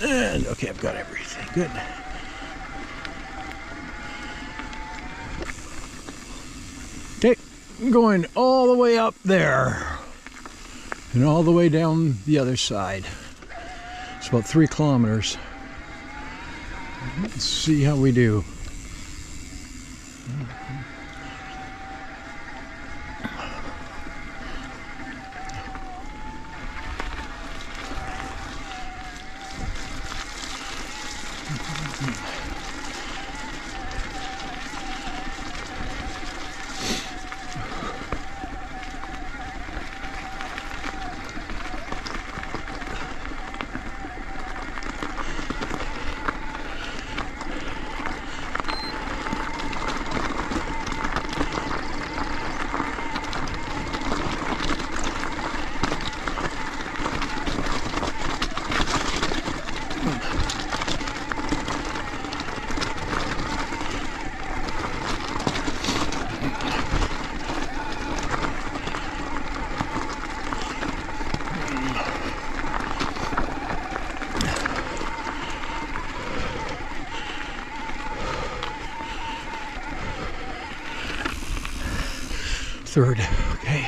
And okay, I've got everything. Good. Okay, I'm going all the way up there and all the way down the other side. It's about 3 kilometers. Let's see how we do. Third, okay.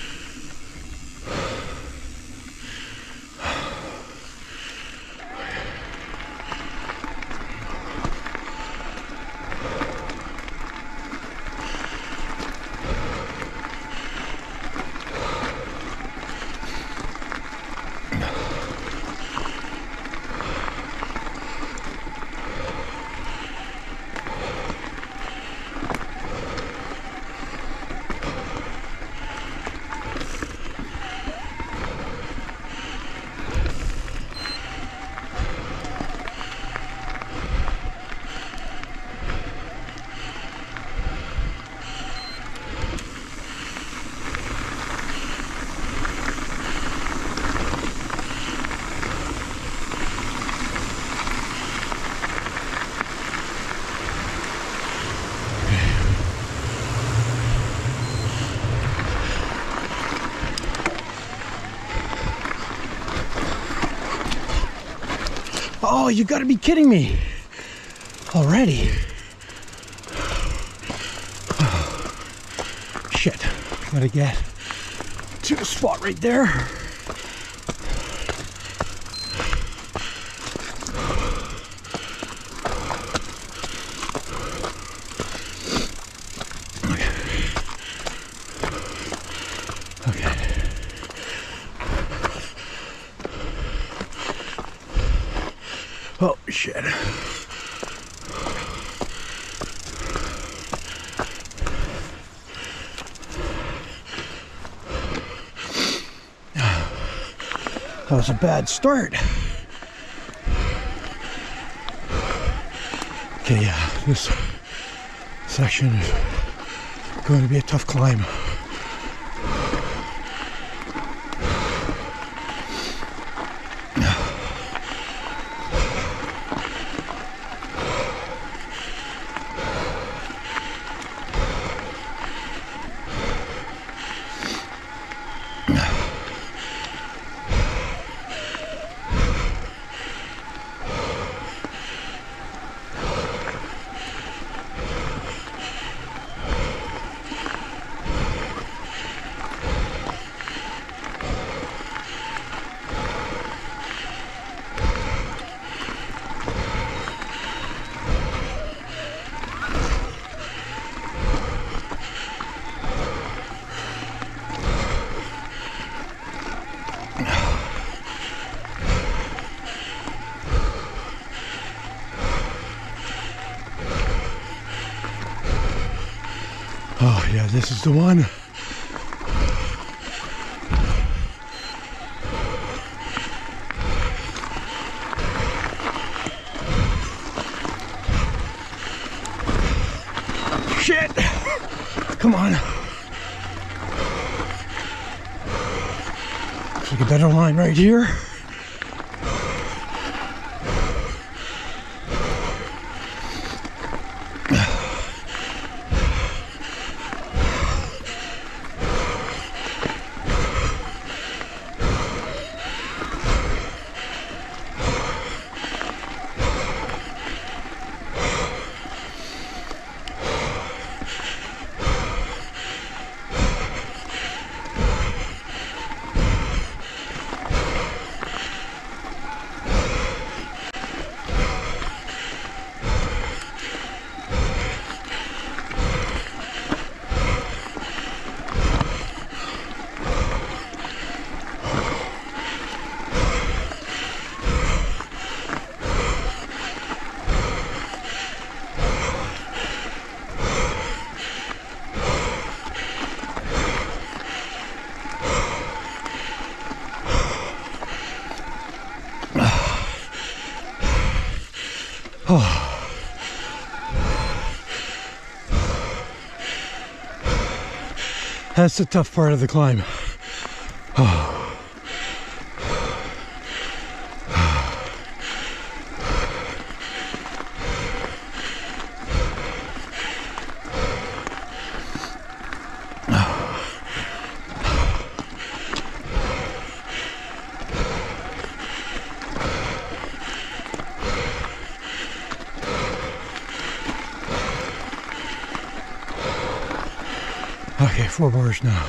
Oh, you gotta be kidding me already. Shit, gotta get to the spot right there. Oh, shit. That was a bad start. Okay, yeah, this section is going to be a tough climb. Oh yeah, this is the one. Shit! Come on. Looks like a better line right here. That's the tough part of the climb. Oh. Okay, 4 bars now.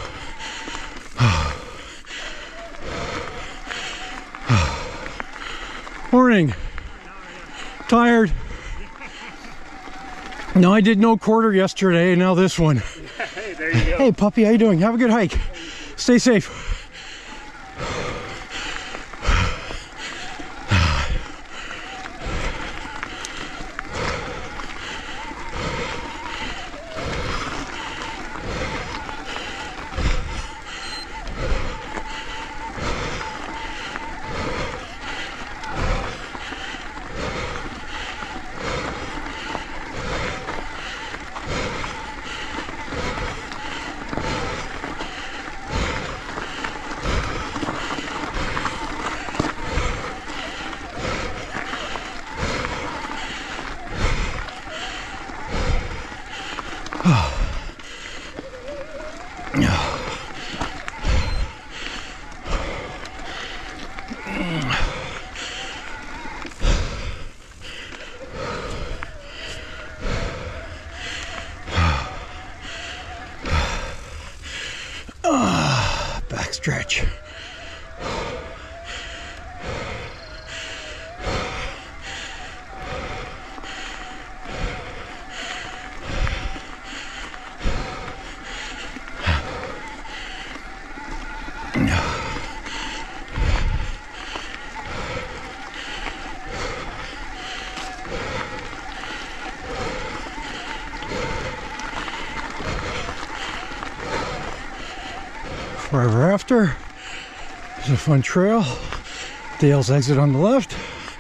Morning. Tired. No, I did no quarter yesterday, now this one. Hey, there you go. Hey, puppy, how you doing? Have a good hike. Stay safe. Back stretch. Forever after, there's a fun trail. Dale's exit on the left.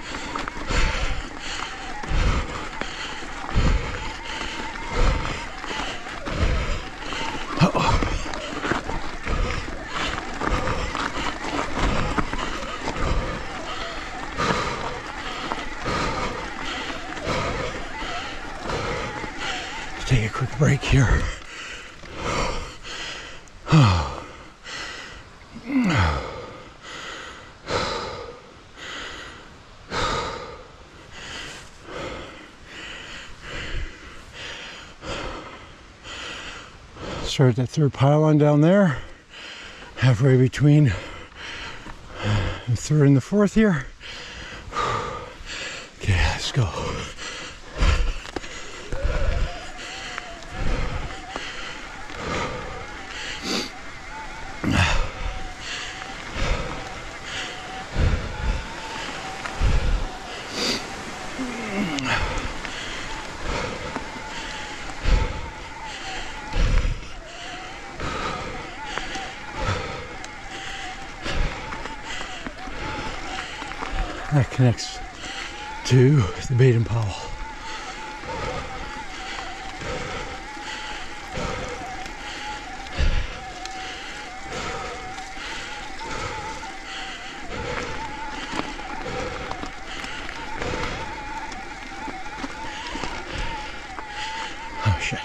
Let's take a quick break here. Start that third pylon down there, halfway between the third and the fourth here. Okay, let's go. That connects to the Baden Powell. Oh shit.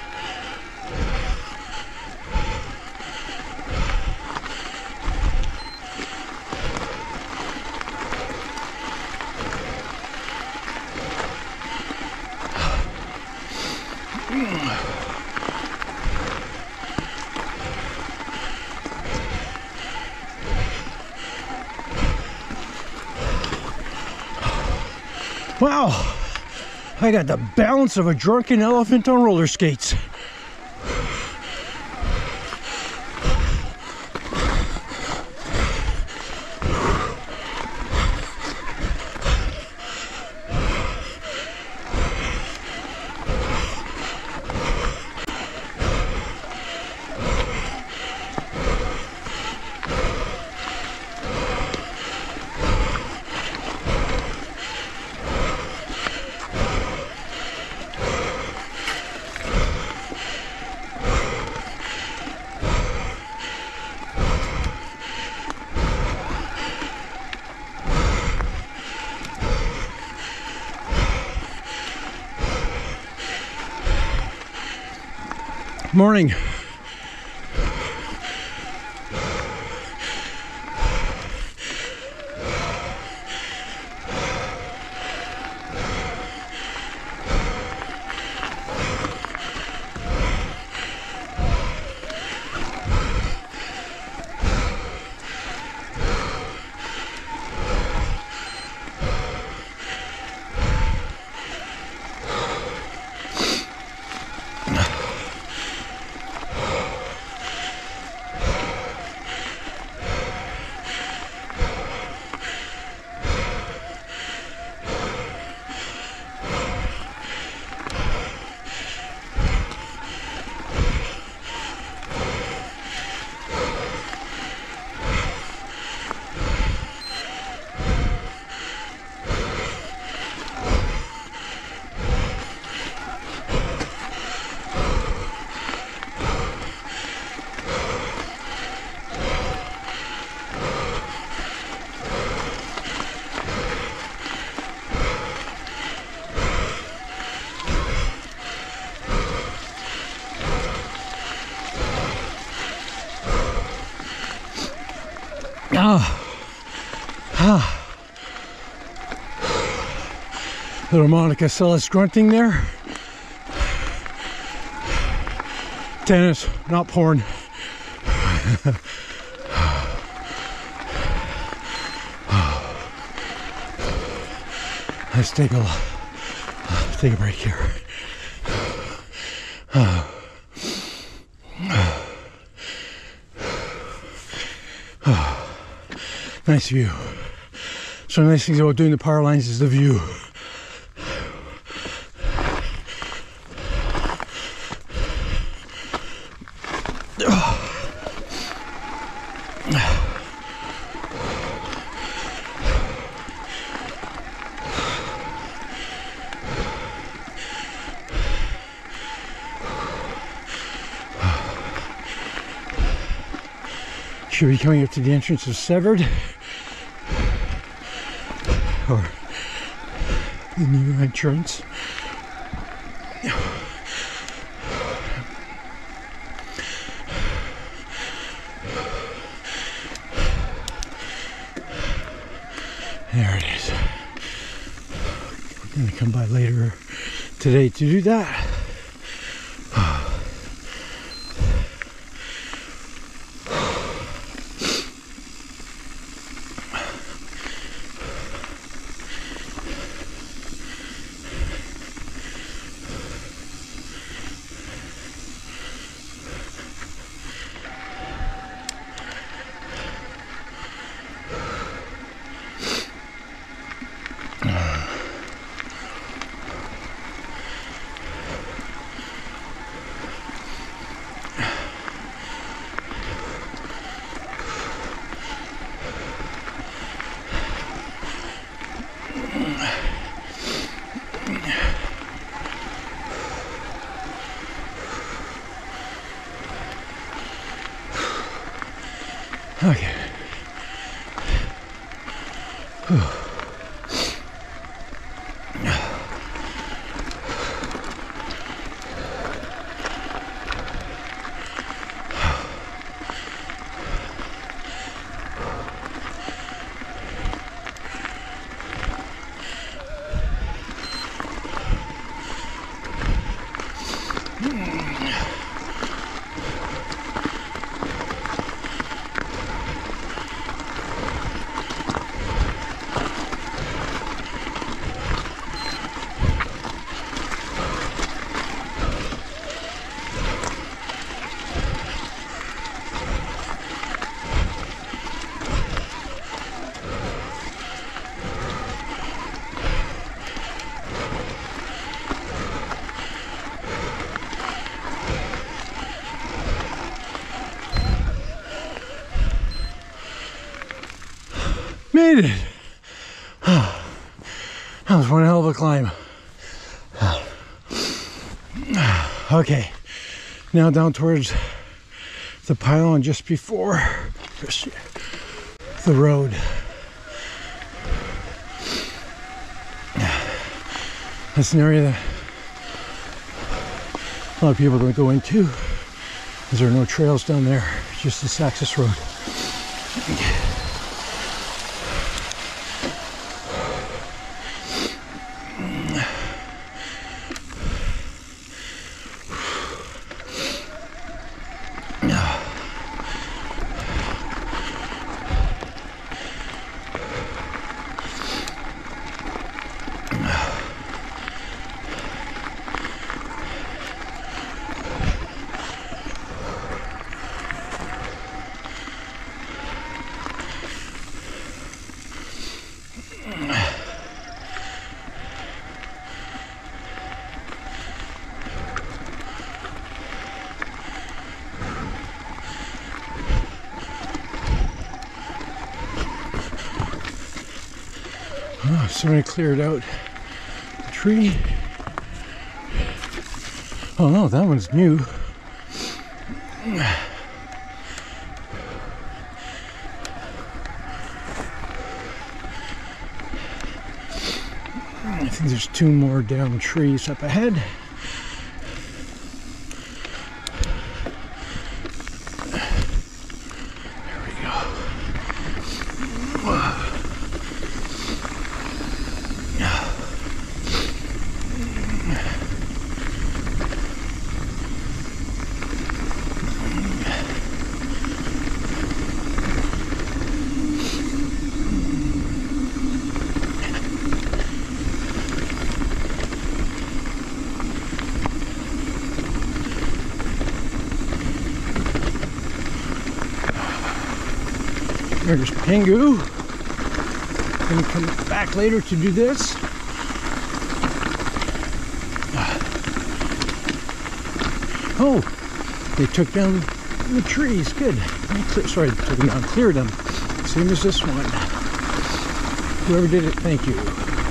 Wow, I got the balance of a drunken elephant on roller skates. Morning. Little Monica Seles grunting there. Tennis, not porn. Let's take a break here. Nice view. So nice things about doing the Powerlines is the view. Should be coming up to the entrance of Severed, or the new entrance. There it is. I'm gonna come by later today to do that. Okay. Made it. That was one hell of a climb. Okay, now down towards the pylon just before the road. That's an area that a lot of people don't go into. There are no trails down there, just this access road. Oh, somebody cleared out the tree. Oh no, that one's new. I think there's 2 more down trees up ahead. There we go. There's Pingu. Gonna come back later to do this. Oh, they took down the trees. Good. Sorry, took them down, cleared them. Same as this one. Whoever did it, thank you.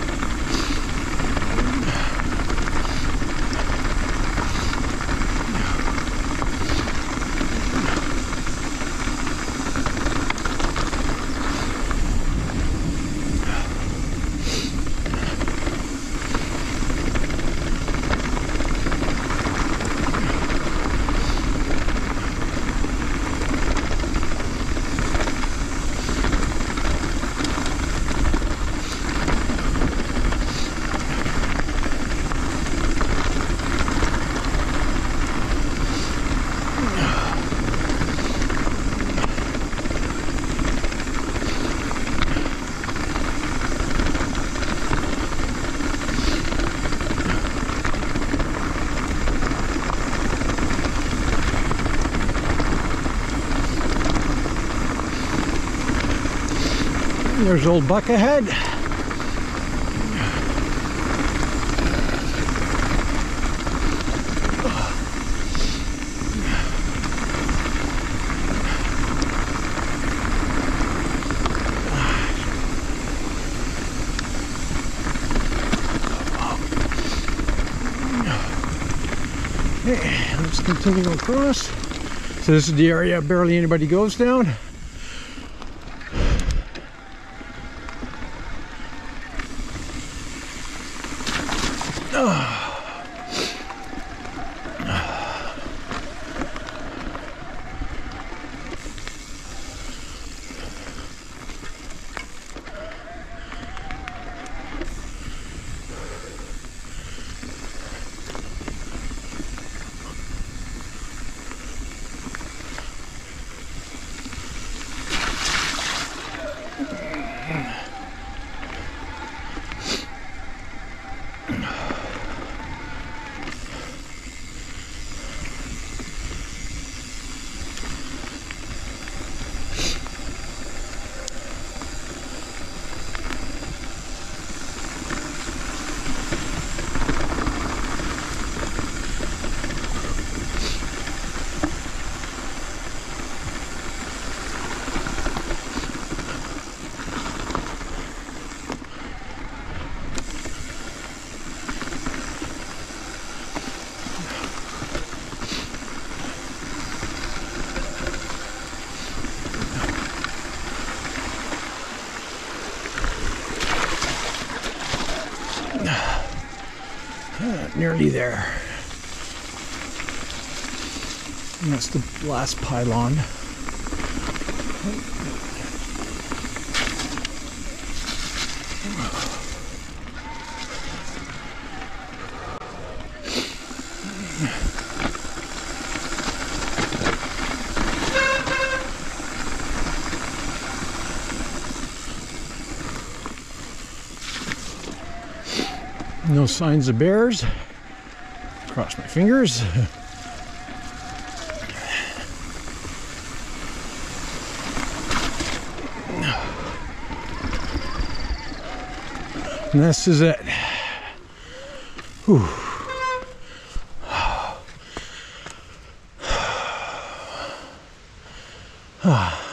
There's old Buck ahead. Okay, let's continue across. So this is the area barely anybody goes down. Nearly there. And that's the last pylon. No signs of bears. Cross my fingers. And this is it. Whew. Ah.